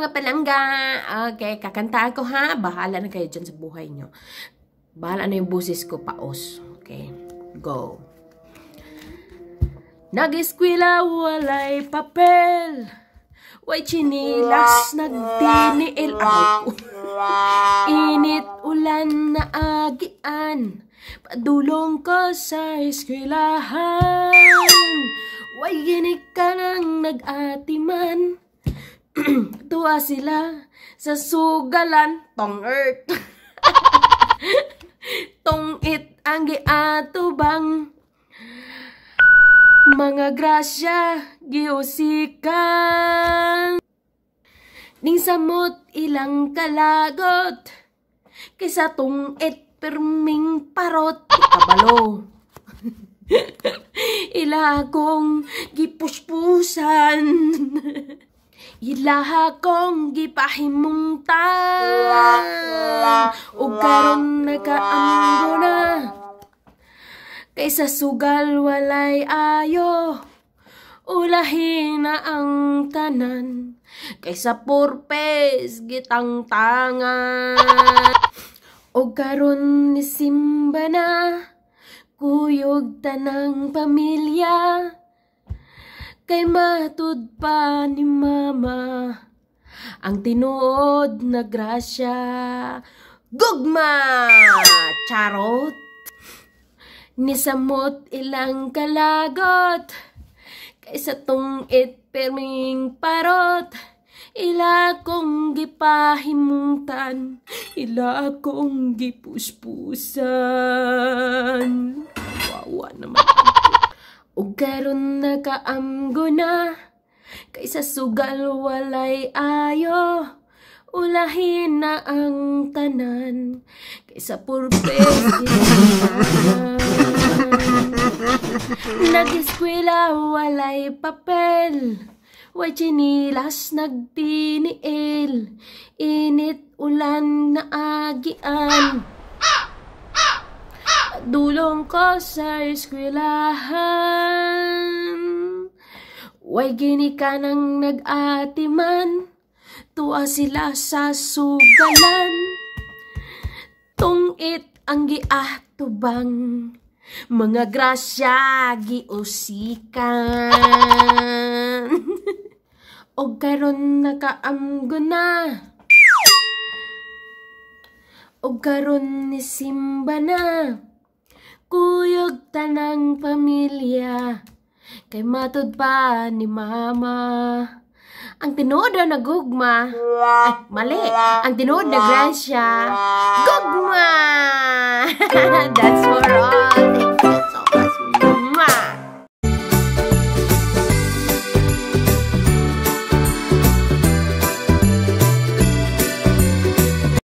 mga palangga. Okay, kakanta ako ha. Bahala na kayo dyan sa buhay nyo. Bahala na yung busis ko, paos. Okay, go. Nag-eskwela, walay papel. Way chinilas, nagtiniil ako. Init, ulan na agian. Padulong ko sa eskwelahan. Way ginig ka nang nag-atiman. Tuwa sila sa sugalan. Tong earth. Tong it ang giatubang. Mga grasya, giusikan. Ning samot ilang kalagot. Kaysa tong it perming parot. Kabalo. Ila akong gipuspussan. Ila akong gipahimungtan. O karon nakaamgo na. Kaysa sugal walay ayo, ulahin na ang tanan. Kaysa purpes gitang tangan. O karon ni simba na, kuyog tanang pamilya. Kay matud pa ni mama, ang tinuod na grasya. Gugma! Charot! Nisamot ilang kalagot. Kaysa tong it perming parot. Ila kong gipahimutan. Ila kong gipuspusan. Wawa naman. O karon nakaamgo na. Kaysa sugal walay ayo. Ulahin na ang tanan. Kaysa purpes nag-eskwela, walay papel. Way chinilas, nagtiniil. Init, ulan na agian. Dulong ko sa eskwelahan. Way gini ka nang nag-atiman. Tuwa sila sa sugalan. Tungit ang giatubang. Mga grasya giusikan. O karon nakaamgo na. O karon ni simba na. Kuyog tanang pamilya. Kay matud pa ni mama. Ang tinuod na gugma. Ay, mali. Ang tinuod na grasya. Gugma! That's